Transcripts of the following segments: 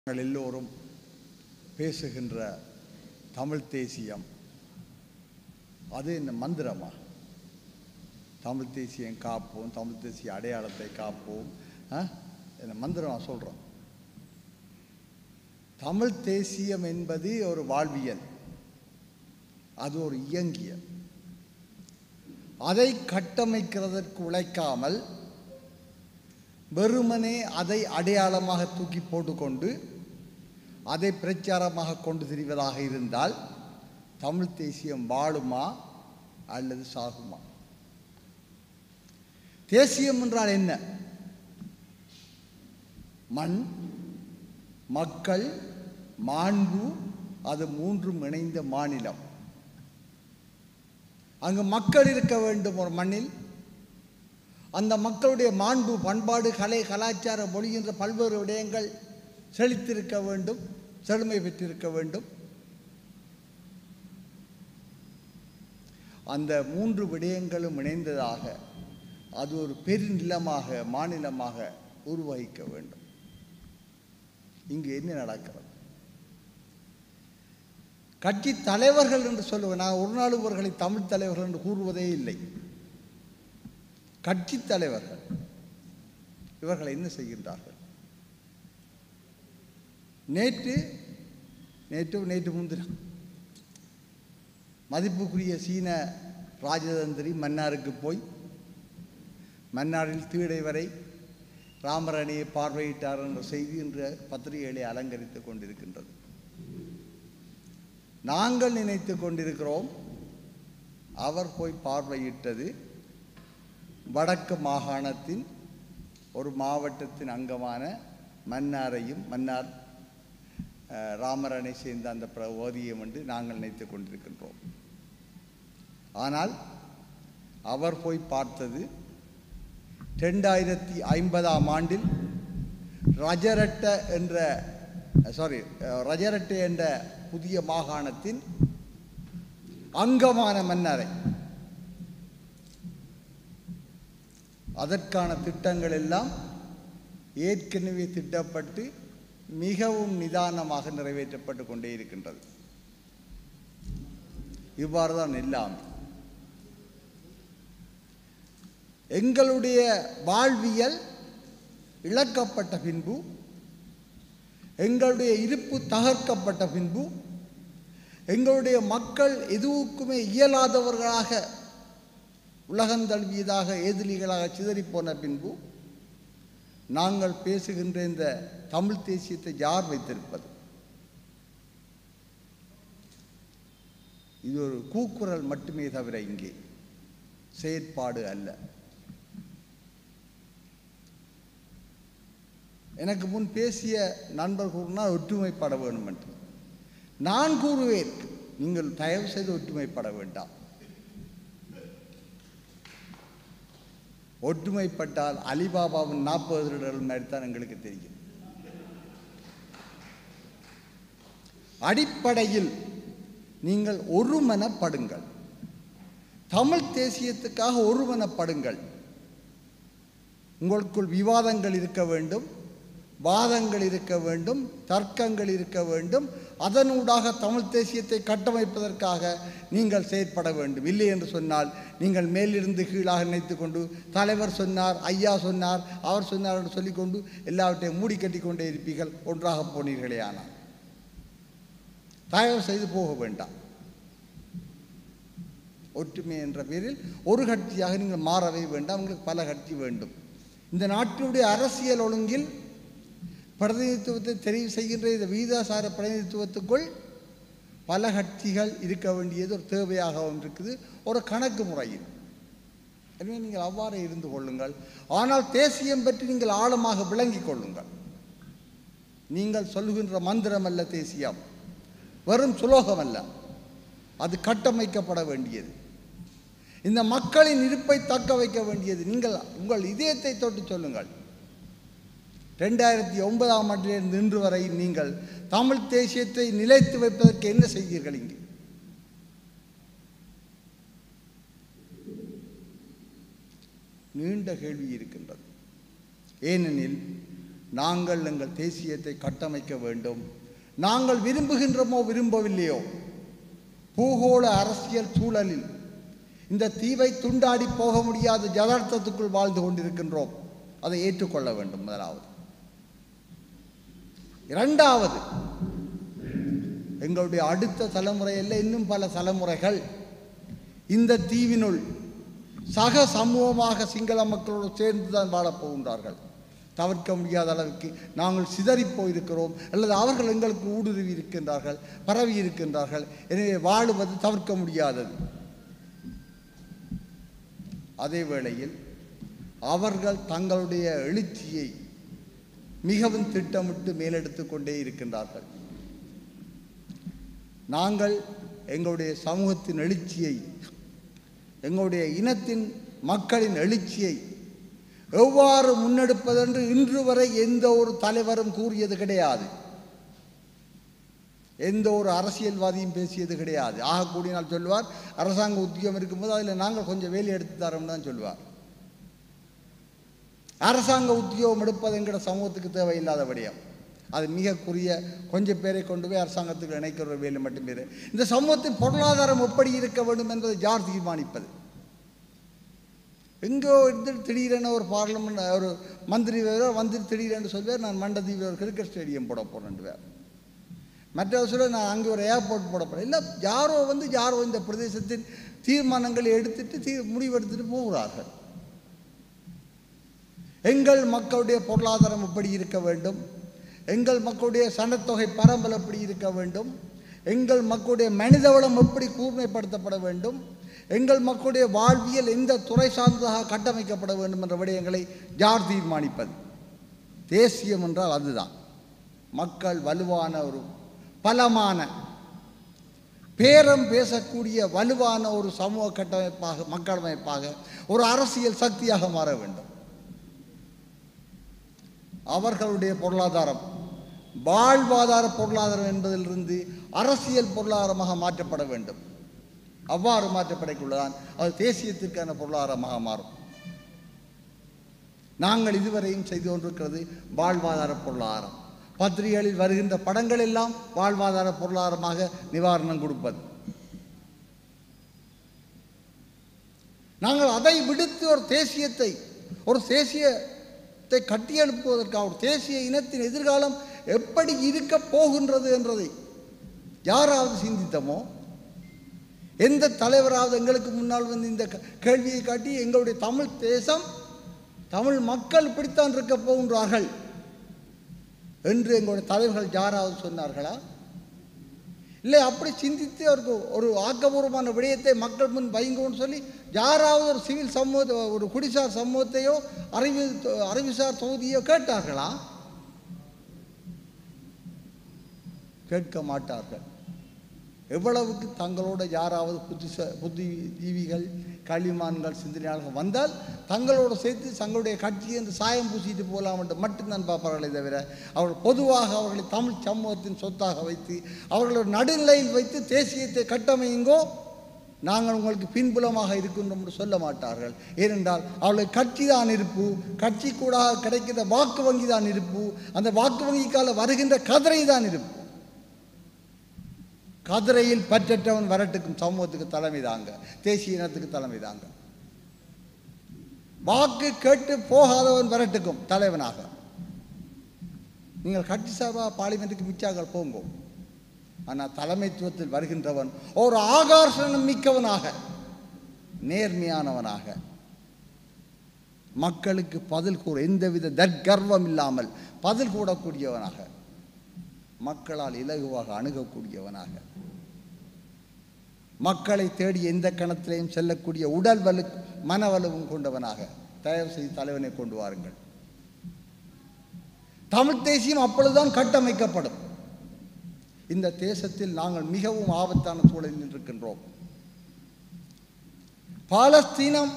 நாங்கள் எல்லோரும் பேசுகின்ற தமிழ் தேசியம் அது என்ன மந்திரமா? தமிழ் தேசியம் காப்போம், தமிழ் தேசிய அடையாளத்தை காப்போம், என்ன மந்திரமா சொல்கிறோம்? தமிழ் தேசியம் என்பது ஒரு வாழ்வியல், அது ஒரு இயங்கியல். அதை கட்டமைக்கிறதற்கு உழைக்காமல் வெறுமனே அதை அடையாளமாக தூக்கி போட்டுக்கொண்டு அதை பிரச்சாரமாக கொண்டு திரிவதாக இருந்தால் தமிழ் தேசியம் வாழுமா அல்லது சாகுமா? தேசியம் என்றால் என்ன? மண், மக்கள், மாண்பு, அது மூன்றும் இணைந்த மாநிலம். அங்கு மக்கள் இருக்க வேண்டும் ஒரு மண்ணில். அந்த மக்களுடைய மாண்பு, பண்பாடு, கலை, கலாச்சார, மொழி என்ற பல்வேறு விடயங்கள் செழித்திருக்க வேண்டும், செழுமை பெற்றிருக்க வேண்டும். அந்த மூன்று விடயங்களும் இணைந்ததாக அது ஒரு பெருநிலமாக, மாநிலமாக உருவகிக்க வேண்டும். இங்கு என்ன நடக்கிறது? கட்சி தலைவர்கள் என்று சொல்லுவேன். நான் ஒரு நாள் இவர்களை தமிழ் தலைவர்கள் என்று கூறுவதே இல்லை. கட்சி தலைவர்கள் இவர்கள் என்ன செய்கின்றார்கள்? நேற்று முன்தினம் மதிப்புக்குரிய சீன ராஜதந்திரி மன்னாருக்கு போய் மன்னாரில் தீடை வரை ராமர் அணியை பார்வையிட்டார் என்ற செய்தி இன்று பத்திரிகைகளை அலங்கரித்துக் கொண்டிருக்கின்றது. நாங்கள் நினைத்து கொண்டிருக்கிறோம் அவர் போய் பார்வையிட்டது வடக்கு மாகாணத்தின் ஒரு மாவட்டத்தின் அங்கமான மன்னாரையும், மன்னார் ராமரனை சேர்ந்த அந்த பகுதியும் என்று நாங்கள் நினைத்து கொண்டிருக்கின்றோம். ஆனால் அவர் போய் பார்த்தது 2050ஆம் ஆண்டில் ரஜரட்டை என்ற புதிய மாகாணத்தின் அங்கமான மன்னாரை. அதற்கான திட்டங்கள் எல்லாம் ஏற்கனவே திட்டப்பட்டு மிகவும் நிதானமாக நிறைவேற்றப்பட்டு கொண்டே இருக்கின்றது. இவ்வாறு தான் எல்லாமே. எங்களுடைய வாழ்வியல் இழக்கப்பட்ட பின்பு, எங்களுடைய இருப்பு தகர்க்கப்பட்ட பின்பு, எங்களுடைய மக்கள் எதுவுக்குமே இயலாதவர்களாக, உலகந்தழுவியதாக, எதிரிகளாக சிதறிப்போன பின்பு நாங்கள் பேசுகின்ற இந்த தமிழ் தேசியத்தை யார் வைத்திருப்பது? இது ஒரு கூக்குரல் மட்டுமே தவிர இங்கே செயற்பாடு அல்ல. எனக்கு முன் பேசிய நண்பர் கூறினால் ஒற்றுமைப்பட வேண்டும் என்று. நான் கூறுவேன், நீங்கள் தயவு செய்து ஒற்றுமைப்பட வேண்டாம். ஒற்றுமைப்பட்டால் அலிபாபாவின் 40 திருடர்கள் மாதிரி தான் எங்களுக்கு தெரியும். அடிப்படையில் நீங்கள் ஒருமனப்படுங்கள், தமிழ் தேசியத்துக்காக ஒருமனப்படுங்கள். உங்களுக்குள் விவாதங்கள் இருக்க வேண்டும், வாதங்கள் இருக்க வேண்டும், தர்க்கங்கள் இருக்க வேண்டும். அதனூடாக தமிழ் தேசியத்தை கட்டமைப்பதற்காக நீங்கள் செயற்பட வேண்டும். இல்லை என்று சொன்னால் நீங்கள் மேலிருந்து கீழாக நினைத்து கொண்டு தலைவர் சொன்னார், ஐயா சொன்னார், அவர் சொன்னார் என்று சொல்லிக்கொண்டு எல்லாவற்றையும் மூடி கட்டி கொண்டே இருப்பீர்கள். ஒன்றாக போனீர்களே. ஆனால் தயவு செய்து போக வேண்டாம். ஒற்றுமை என்ற பேரில் ஒரு கட்சியாக நீங்கள் மாறவே வேண்டாம். உங்களுக்கு பல கட்சி வேண்டும். இந்த நாட்டினுடைய அரசியல் ஒழுங்கில் பிரதிநிதித்துவத்தை தெரிவு செய்கின்ற இந்த வீதாசார பிரதிநிதித்துவத்துக்குள் பல கட்சிகள் இருக்க வேண்டியது ஒரு தேவையாகவும் இருக்குது, ஒரு கணக்கு முறையில். எனவே நீங்கள் அவ்வாறு இருந்து கொள்ளுங்கள். ஆனால் தேசியம் பற்றி நீங்கள் ஆழமாக விளங்கிக் கொள்ளுங்கள். நீங்கள் சொல்லுகின்ற மந்திரம் அல்ல தேசியம், வெறும் சுலோகம் அல்ல, அது கட்டமைக்கப்பட வேண்டியது. இந்த மக்களின் இருப்பை தக்க வைக்க வேண்டியது. நீங்கள் உங்கள் இதயத்தை தொட்டு சொல்லுங்கள். 2009ஆம் ஆண்டிலிருந்து இன்று வரை நீங்கள் தமிழ் தேசியத்தை நிலைத்து வைப்பதற்கு என்ன செய்தீர்கள்? இங்கே நீண்ட கேள்வி இருக்கின்றது. ஏனெனில் நாங்கள் எங்கள் தேசியத்தை கட்டமைக்க வேண்டும். நாங்கள் விரும்புகின்றோமோ விரும்பவில்லையோ, பூகோள அரசியல் சூழலில் இந்த தீவை துண்டாடி போக முடியாத யதார்த்தத்துக்குள் வாழ்ந்து கொண்டிருக்கின்றோம். அதை ஏற்றுக்கொள்ள வேண்டும். முதலாவது. இரண்டாவது, எங்களுடைய அடுத்த தலைமுறையில் இன்னும் பல தலைமுறைகள் இந்த தீவினுள் சக சமூகமாக சிங்கள மக்களோடு சேர்ந்துதான் வாழப்போகின்றார்கள். தவிர்க்க முடியாத அளவுக்கு நாங்கள் சிதறி போயிருக்கிறோம், அல்லது அவர்கள் எங்களுக்கு ஊடுருவி இருக்கின்றார்கள், பரவி இருக்கின்றார்கள். எனவே வாழுவது தவிர்க்க முடியாதது. அதே வேளையில் அவர்கள் தங்களுடைய எழுச்சியை மிகவும் திட்டமிட்டு மேலெடுத்து கொண்டே இருக்கின்றார்கள். நாங்கள் எங்களுடைய சமூகத்தின் எழுச்சியை, எங்களுடைய இனத்தின் மக்களின் எழுச்சியை எவ்வாறு முன்னெடுப்பதென்று இன்று வரை எந்த ஒரு தலைவரும் கூறியது கிடையாது. எந்த ஒரு அரசியல்வாதியும் பேசியது கிடையாது. ஆகக்கூடியினால் சொல்லுவார், அரசாங்க உத்தியோகம் இருக்கும்போது அதில் நாங்கள் கொஞ்சம் வேலை எடுத்து தரோம்னு தான் சொல்லுவார். அரசாங்க உத்தியோகம் எடுப்பது என்கிற சமூகத்துக்கு தேவையில்லாத விடயம். அது மிக குறிய கொஞ்சம் பேரை கொண்டு போய் அரசாங்கத்துக்கு இணைக்கிற வேலை மட்டும் பேர். இந்த சமூகத்தின் பொருளாதாரம் எப்படி இருக்க வேண்டும் என்பதை யார் தீர்மானிப்பது? எங்கோ இருந்து திடீரென ஒரு பார்லிமெண்ட் ஒரு மந்திரி வந்து திடீரென்று சொல்வார், நான் மண்டதீவில் ஒரு கிரிக்கெட் ஸ்டேடியம் போட போகிறேன் வேறு. மற்ற சொல்ல நான் அங்கே ஒரு ஏர்போர்ட் போட போகிறேன். இல்லை, யாரோ இந்த பிரதேசத்தின் தீர்மானங்களை எடுத்துட்டு முடிவெடுத்துட்டு போகிறார்கள். எங்கள் மக்களுடைய பொருளாதாரம் எப்படி இருக்க வேண்டும், எங்கள் மக்களுடைய சனத்தொகை பரம்பல் எப்படி இருக்க வேண்டும், எங்கள் மக்களுடைய மனித வளம் எப்படி கூர்மைப்படுத்தப்பட வேண்டும், எங்கள் மக்களுடைய வாழ்வியல் எந்த துறை சார்ந்ததாக கட்டமைக்கப்பட வேண்டும் என்ற விடயங்களை யார் தீர்மானிப்பது? தேசியம் என்றால் அதுதான். மக்கள் வலுவான ஒரு பலமான பேரம் பேசக்கூடிய வலுவான ஒரு சமூக கட்டமைப்பாக, மக்களமைப்பாக, ஒரு அரசியல் சக்தியாக மாற வேண்டும். அவர்களுடைய பொருளாதாரம் வாழ்வாதார பொருளாதாரம் என்பதிலிருந்து அரசியல் பொருளாதாரமாக மாற்றப்பட வேண்டும். அவ்வாறு மாற்றப்படக்குள்ளதான் அது தேசியத்திற்கான பொருளாதாரமாக மாறும். நாங்கள் இதுவரையும் செய்து கொண்டிருக்கிறது வாழ்வாதார பொருளாதாரம். பத்திரிகைகளில் வருகின்ற படங்கள் எல்லாம் வாழ்வாதார பொருளாதாரமாக நிவாரணம் கொடுப்பது. நாங்கள் அதை விடுத்து ஒரு தேசியத்தை கட்டியெழுப்புவதற்காக ஒரு தேசிய இனத்தின் எதிர்காலம் எப்படி இருக்க போகின்றது என்றதை யாராவது சிந்தித்தமோ? எந்த தலைவராவது எங்களுக்கு முன்னால் வந்து இந்த கேள்வியை காட்டி எங்களுடைய தமிழ் தேசம், தமிழ் மக்கள் இப்படித்தான் இருக்க போகின்றார்கள் என்று எங்களுடைய தலைவர்கள் யாராவது சொன்னார்களா? இல்லை, அப்படி சிந்தித்து அவருக்கு ஒரு ஆக்கப்பூர்வமான விடயத்தை மக்கள் முன் வைங்கன்னு சொல்லி யாராவது ஒரு சிவில் சமூக, ஒரு குடிசார் சமூகத்தையோ அறிவுசார் தொகுதியோ கேட்டார்களா? கேட்க மாட்டார்கள். எவ்வளவுக்கு தங்களோட யாராவது புத்திஜீவிகள், களிமான்கள், சிந்தனையாளர்கள் வந்தால் தங்களோடு சேர்த்து தங்களுடைய கட்சி என்று சாயம் பூசிட்டு போகலாம் என்று மட்டும்தான் பார்ப்பார்களே தவிர, அவர்கள் பொதுவாக அவர்களை தமிழ் சமூகத்தின் சொத்தாக வைத்து அவர்களோட நடுநிலையில் வைத்து தேசியத்தை கட்டமையுங்கோ, நாங்கள் உங்களுக்கு பின்புலமாக இருக்கின்றோம் என்று சொல்ல மாட்டார்கள். ஏனென்றால் அவர்களுக்கு கட்சி தான் இருப்பு, கட்சி கூட கிடைக்கின்ற வாக்கு வங்கி தான் இருப்பு, அந்த வாக்கு வங்கிக்கால வருகின்ற கதிரை தான் இருப்பு. கதிரையில் பற்றற்றவன் வரட்டுக்கும் சமூகத்துக்கு தலைமை தாங்க, தேசிய இனத்துக்கு தலைமை தாங்க. வாக்கு கேட்டு போகாதவன் வரட்டுக்கும் தலைவனாக. நீங்கள் கட்சி சபா பார்லிமெண்ட்டுக்கு மிச்சாக்கள் போங்கோ, ஆனால் தலைமைத்துவத்தில் வருகின்றவன் ஒரு ஆகர்ஷணம் மிக்கவனாக, நேர்மையானவனாக, மக்களுக்கு பதில் கூற எந்தவித தற்கர்வம் இல்லாமல் பதில் கூடக்கூடியவனாக, மக்களால் இலகுவாக அணுகக்கூடியவனாக, மக்களை தேடி எந்த கணத்திலையும் செல்லக்கூடிய உடல் வலு மனவலுவும் கொண்டவனாக தயவு செய்து தலைவனை கொண்டு வாருங்கள். தமிழ் தேசியம் அப்பொழுதுதான் கட்டமைக்கப்படும். இந்த தேசத்தில் நாங்கள் மிகவும் ஆபத்தான சூழலில் இருக்கின்றோம். பாலஸ்தீனம்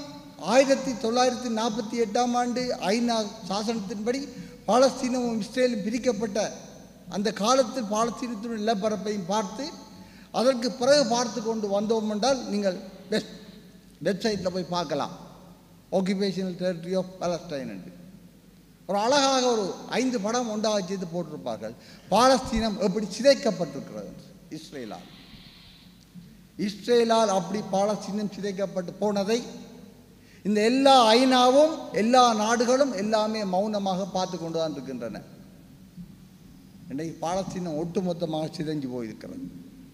1948ஆம் ஆண்டு ஐநா சாசனத்தின்படி பாலஸ்தீனமும் இஸ்ரேலும் பிரிக்கப்பட்ட அந்த காலத்தில் பாலஸ்தீனத்தின் நிலப்பரப்பையும் பார்த்து அதற்கு பிறகு பார்த்து கொண்டு வந்தோம் என்றால் நீங்கள் வெப்சைட்டில் போய் பார்க்கலாம், ஆக்குபேஷனல் டெரிட்டரி ஆஃப் பாலஸ்டைன் என்று. ஒரு அழகாக ஒரு 5 படம் ஒன்றாக செய்து போட்டிருப்பார்கள். பாலஸ்தீனம் எப்படி சிதைக்கப்பட்டிருக்கிறது இஸ்ரேலால். இஸ்ரேலால் அப்படி பாலஸ்தீனம் சிதைக்கப்பட்டு போனதை இந்த எல்லா ஐநாவும் எல்லா நாடுகளும் எல்லாமே மௌனமாக பார்த்து கொண்டு தான் இருக்கின்றன. இன்றைக்கு பாலஸ்தீனம் ஒட்டுமொத்தமாக சிதைஞ்சு போயிருக்கிறது.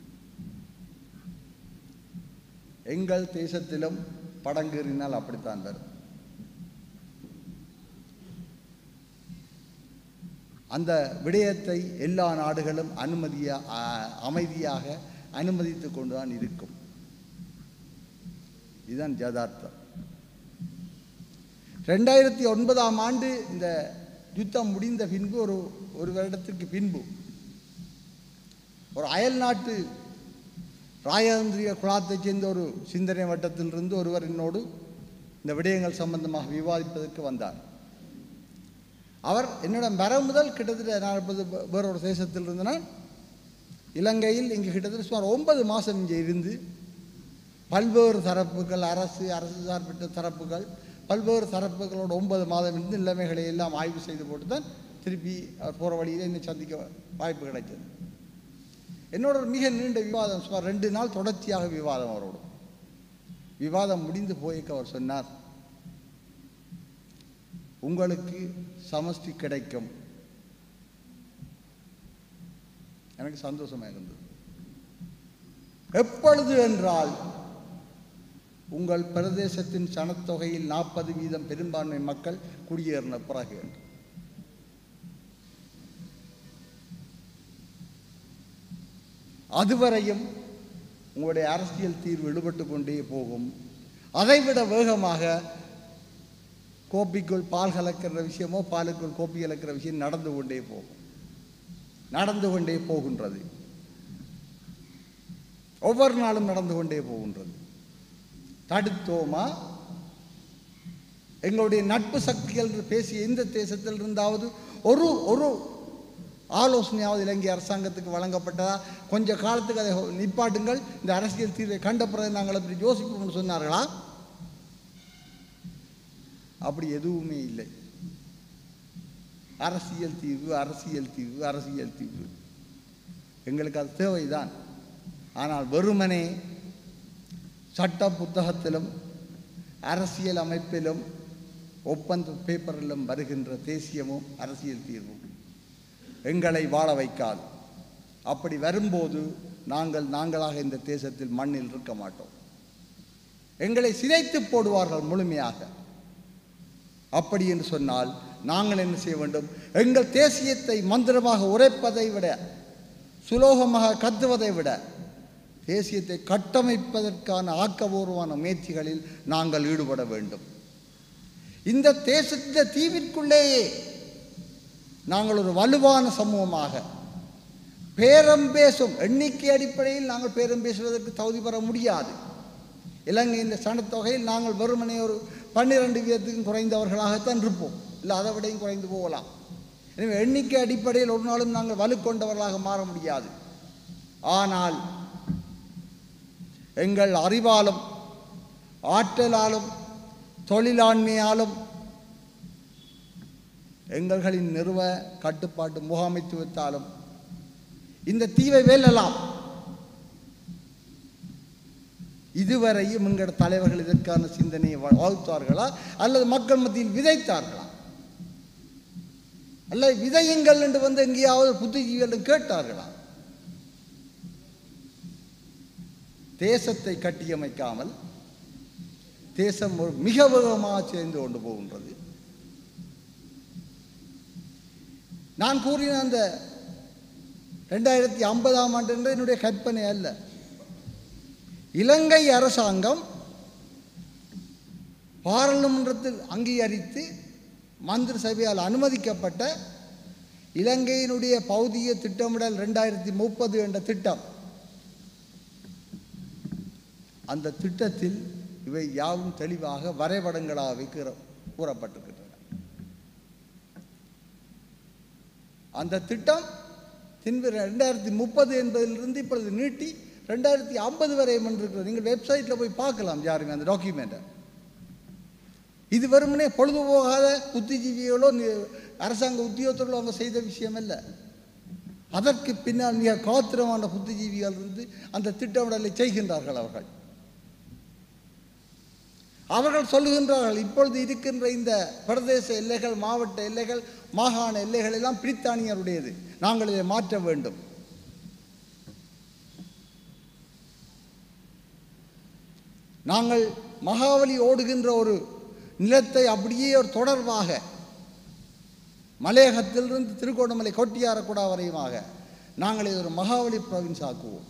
எங்கள் தேசத்திலும் படங்கேறினால் அப்படித்தான் வரும். அந்த விடயத்தை எல்லா நாடுகளும் அமைதியாக அனுமதித்து கொண்டுதான் இருக்கும். இதுதான் யதார்த்தம். 2009ஆம் ஆண்டு இந்த யுத்தம் முடிந்த பின்பு ஒரு வருடத்திற்கு பின்பு ஒரு அயல் நாட்டு ராஜதந்திரிய குலாத்தைச் சேர்ந்த ஒரு சிந்தனை வட்டத்திலிருந்து ஒருவர் என்னோடு இந்த விடயங்கள் சம்பந்தமாக விவாதிப்பதற்கு வந்தார். அவர் என்னிடம் வர முதல் கிட்டத்தட்ட நான் வேறொரு தேசத்தில் இருந்தனால் இலங்கையில் இங்கு கிட்டத்தட்ட சுமார் 9 மாதம் இங்கே இருந்து பல்வேறு தரப்புகள் அரசு சார்பற்ற தரப்புகள் பல்வேறு தரப்புகளோடு 9 மாதம் இருந்து நிலைமைகளை எல்லாம் ஆய்வு செய்து போட்டு தான் திருப்பி அவர் போகிற வழியில் என்னை சந்திக்க வாய்ப்பு கிடைத்தது. என்னோட ஒரு மிக நீண்ட விவாதம், சுமார் 2 நாள் தொடர்ச்சியாக விவாதம். அவரோடு விவாதம் முடிந்து போய்க்க அவர் சொன்னார், உங்களுக்கு சமஷ்டி கிடைக்கும். எனக்கு சந்தோஷமாக இருந்தது. எப்பொழுது என்றால் உங்கள் பிரதேசத்தின் சனத்தொகையில் 40% பெரும்பான்மை மக்கள் குடியேறின பிறகு என்று. அதுவரையும் உங்களுடைய அரசியல் தீர்வு ஈடுபட்டு கொண்டே போகும். அதைவிட வேகமாக கோப்பிக்குள் பால் கலக்கிற விஷயமோ பாலுக்குள் கோப்பி கலக்கிற விஷயம் நடந்து கொண்டே போகின்றது. ஒவ்வொரு நாளும் நடந்து கொண்டே போகின்றது. தடுத்தோமா? எங்களுடைய நட்பு சக்திகள் பேசிய இந்த தேசத்தில் இருந்தாவது ஒரு ஆலோசனையாவது இலங்கை அரசாங்கத்துக்கு வழங்கப்பட்டதா? கொஞ்ச காலத்துக்கு அதை நிப்பாட்டுங்கள், இந்த அரசியல் தீர்வை கண்ட பிறகு நாங்கள் அப்படி யோசிப்போம்னு சொன்னார்களா? அப்படி எதுவுமே இல்லை. அரசியல் தீர்வு எங்களுக்கு அது தேவைதான். ஆனால் வெறுமனே சட்ட புத்தகத்திலும் அரசியல் அமைப்பிலும் ஒப்பந்த பேப்பரிலும் வருகின்ற தேசியமும் அரசியல் தீர்வும் எங்களை வாழ வைக்காது. அப்படி வரும்போது நாங்களாக இந்த தேசத்தில் மண்ணில் இருக்க மாட்டோம். எங்களை சிதைத்து போடுவார்கள் முழுமையாக. அப்படி என்று சொன்னால் நாங்கள் என்ன செய்ய வேண்டும்? எங்கள் தேசியத்தை மந்திரமாக உரைப்பதை விட, சுலோகமாக கத்துவதை விட, தேசியத்தை கட்டமைப்பதற்கான ஆக்கபூர்வமான முயற்சிகளில் நாங்கள் ஈடுபட வேண்டும். இந்த தேசத்தின் தீவிற்குள்ளேயே நாங்கள் ஒரு வலுவான சமூகமாக பேரம் பேசும் எண்ணிக்கை அடிப்படையில் நாங்கள் பேரம் பேசுவதற்கு தகுதி பெற முடியாது. இலங்கையின் சனத்தொகையில் நாங்கள் வெறுமனே ஒரு 12% குறைந்தவர்களாகத்தான் இருப்போம். இல்லை, அதை விடையும் குறைந்து போகலாம். எனவே எண்ணிக்கை அடிப்படையில் ஒரு நாளும் நாங்கள் வலுக்கொண்டவர்களாக மாற முடியாது. ஆனால் எங்கள் அறிவாலும் ஆற்றலாலும் தொழிலாண்மையாலும் எங்களின் நிறுவ கட்டுப்பாட்டு முகாமைத்துவத்தாலும் இந்த தீவை வெல்லலாம். இதுவரையும் எங்கள் தலைவர்கள் இதற்கான சிந்தனையை வகுத்தார்களா அல்லது மக்கள் மத்தியில் விதைத்தார்களா? அல்லது விதையுங்கள் என்று வந்து எங்கேயாவது புத்திஜீவிகளிடம் கேட்டார்களா? தேசத்தை கட்டியமைக்காமல் தேசம் மிக வேகமாக சேர்ந்து கொண்டு போகின்றது. நான் கூறின அந்த 2050ஆம் ஆண்டு என்ற என்னுடைய கற்பனை அல்ல. இலங்கை அரசாங்கம் பாராளுமன்றத்தில் அங்கீகரித்து மந்திரி சபையால் அனுமதிக்கப்பட்ட இலங்கையினுடைய பௌதிக திட்டமிடல் 2030 என்ற திட்டம், அந்த திட்டத்தில் இவை யாவும் தெளிவாக வரைபடங்களாக கூறப்பட்டிருக்கின்றன. அந்த திட்டம் 2030 என்பதிலிருந்து இப்பொழுது நீட்டி 2050 வரை இருக்கிறது. நீங்கள் வெப்சைட்டில் போய் பார்க்கலாம் யாருமே அந்த டாக்குமெண்ட்டை. இது வெறுமனே பொழுதுபோகாத புத்திஜீவிகளோ அரசாங்க உத்தியோகத்தர்களோ அவங்க செய்த விஷயம் அல்ல. அதற்கு பின்னால் மிக காத்திரமான புத்திஜீவிகள் இருந்து அந்த திட்டமிடலை செய்கின்றார்கள். அவர்கள் சொல்லுகின்றார்கள், இப்பொழுது இருக்கின்ற இந்த பிரதேச எல்லைகள், மாவட்ட எல்லைகள், மாகாண எல்லைகள் எல்லாம் பிரித்தானியருடையது, நாங்கள் இதை மாற்ற வேண்டும். நாங்கள் மகாவலி ஓடுகின்ற ஒரு நிலத்தை அப்படியே ஒரு தொடர்பாக மலையகத்திலிருந்து திருகோணமலை கொட்டியாரக்குடா வரையுமாக நாங்கள் இது ஒரு மகாவலி ப்ரொவின்ஸ் ஆக்குவோம்.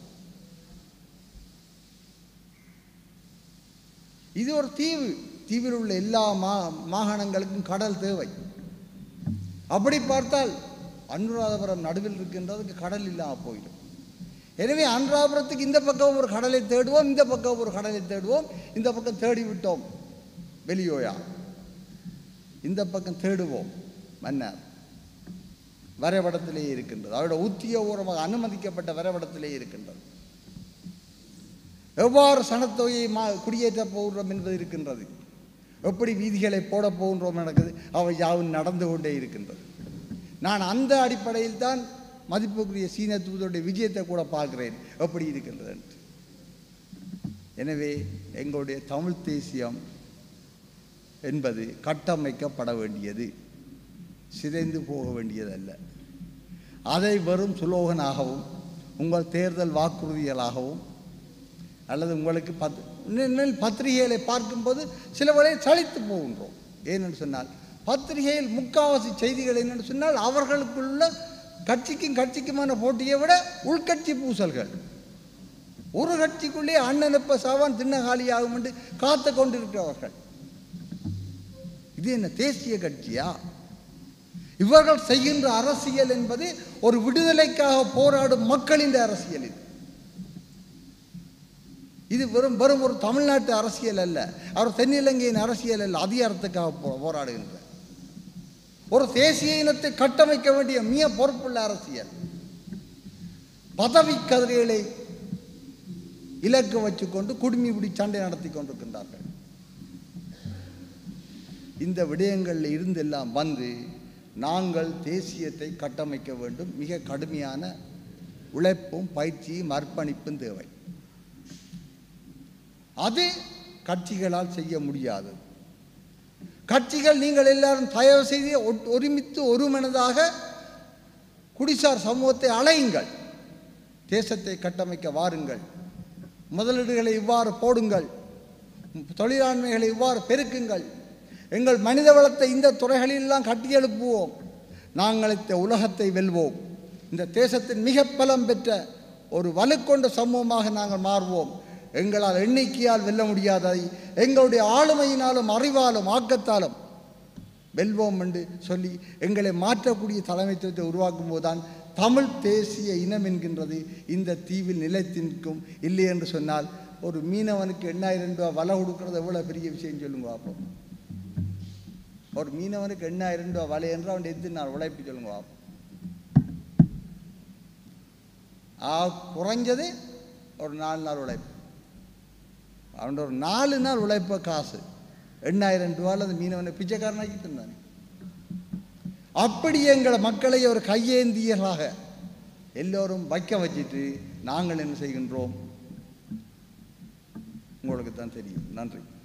இது ஒரு தீவு. தீவில் உள்ள எல்லா மாகாணங்களுக்கும் கடல் தேவை. அப்படி பார்த்தால் அனுராதபுரம் நடுவில் இருக்கின்றதுக்கு கடல் இல்லாமல் போயிடும். எனவே அனுராதபுரத்துக்கு இந்த பக்கம் ஒரு கடலை தேடுவோம், இந்த பக்கம் ஒரு கடலை தேடுவோம். இந்த பக்கம் தேடிவிட்டோம் வெளியோயா, இந்த பக்கம் தேடுவோம் மன்னர். வரைபடத்திலேயே இருக்கின்றது, அவருடைய உத்தியோகபூர்வமாக அனுமதிக்கப்பட்ட வரைபடத்திலேயே இருக்கின்றது. எவ்வாறு சனத்தொகையை குடியேற்றப் போகிறோம் என்பது இருக்கின்றது. எப்படி வீதிகளை போட போகின்றோம் நடக்குது, அவை யாவும் நடந்து கொண்டே இருக்கின்றது. நான் அந்த அடிப்படையில் தான் மதிப்புக்குரிய சீன தூதருடைய விஜயத்தை கூட பார்க்கிறேன் எப்படி இருக்கின்றது என்று. எனவே எங்களுடைய தமிழ் தேசியம் என்பது கட்டமைக்கப்பட வேண்டியது, சிதைந்து போக வேண்டியதல்ல. அதை வெறும் சுலோகனாகவும் உங்கள் தேர்தல் வாக்குறுதிகளாகவும் அல்லது உங்களுக்கு பத்திரிகைகளை பார்க்கும்போது சில வேளை சலித்து போகின்றோம். ஏனென்று சொன்னால் பத்திரிகையில் முக்காவாசி செய்திகள் என்னென்னு சொன்னால் அவர்களுக்குள்ள கட்சிக்குமான போட்டியை விட உள்கட்சி பூசல்கள். ஒரு கட்சிக்குள்ளே அண்ணனப்ப சாவான் திண்ணகாலியாகும் என்று காத்து கொண்டிருக்கிறவர்கள். இது என்ன தேசிய கட்சியா? இவர்கள் செய்கின்ற அரசியல் என்பது ஒரு விடுதலைக்காக போராடும் மக்களின் அரசியல். இது வெறும் ஒரு தமிழ்நாட்டு அரசியல் அல்ல, அவர் தென்னிலங்கையின் அரசியல் அல்ல. அதிகாரத்துக்காக போராடுகின்ற ஒரு தேசிய இனத்தை கட்டமைக்க வேண்டிய மிக பொறுப்புள்ள அரசியல். பதவி கதிரைகளை இலக்கு வச்சுக்கொண்டு குடுமி பிடி சண்டை நடத்தி கொண்டிருக்கின்றார்கள். இந்த விடயங்களில் இருந்தெல்லாம் வந்து நாங்கள் தேசியத்தை கட்டமைக்க வேண்டும். மிக கடுமையான உழைப்பும் பயிற்சியும் அர்ப்பணிப்பும் தேவை. அது கட்சிகளால் செய்ய முடியாது. கட்சிகள் நீங்கள் எல்லாரும் தயவு செய்து ஒருமித்து ஒரு மனதாக குடிசார் சமூகத்தை அழையுங்கள், தேசத்தை கட்டமைக்க வாருங்கள், முதலீடுகளை இவ்வாறு போடுங்கள், தொழிலாண்மைகளை இவ்வாறு பெருக்குங்கள், எங்கள் மனித வளத்தை இந்த துறைகளிலெல்லாம் கட்டியெழுப்புவோம், நாங்கள் இந்த உலகத்தை வெல்வோம், இந்த தேசத்தின் மிக பலம் பெற்ற ஒரு வலுக்கொண்ட சமூகமாக நாங்கள் மாறுவோம். எங்களால் எண்ணிக்கையால் வெல்ல முடியாததை எங்களுடைய ஆளுமையினாலும் அறிவாலும் ஆக்கத்தாலும் வெல்வோம் என்று சொல்லி எங்களை மாற்றக்கூடிய தலைமைத்துவத்தை உருவாக்கும் போதுதான் தமிழ் தேசிய இனம் என்கின்றது இந்த தீவில் நிலைத்து நிற்கும். இல்லை என்று சொன்னால் ஒரு மீனவனுக்கு 8000 ரூபா வலை கொடுக்கறது எவ்வளோ பெரிய விஷயம் சொல்லுங்க பார்ப்போம். ஒரு மீனவனுக்கு 8000 ரூபா வலை என்று அவன் எத்தனை நாள் உழைப்பு சொல்லுங்க பார்ப்போம். குறைஞ்சது ஒரு 4 நாள் உழைப்பு, அவன் ஒரு 4 நாள் உழைப்ப காசு 8000 ரூபாயில் அந்த மீனவனை பிச்சைக்காரனாக்கிட்டு இருந்தானே. அப்படி எங்களை மக்களை ஒரு கையேந்தியர்களாக எல்லோரும் வைக்க வச்சுட்டு நாங்கள் என்ன செய்கின்றோம் உங்களுக்கு தான் தெரியும். நன்றி.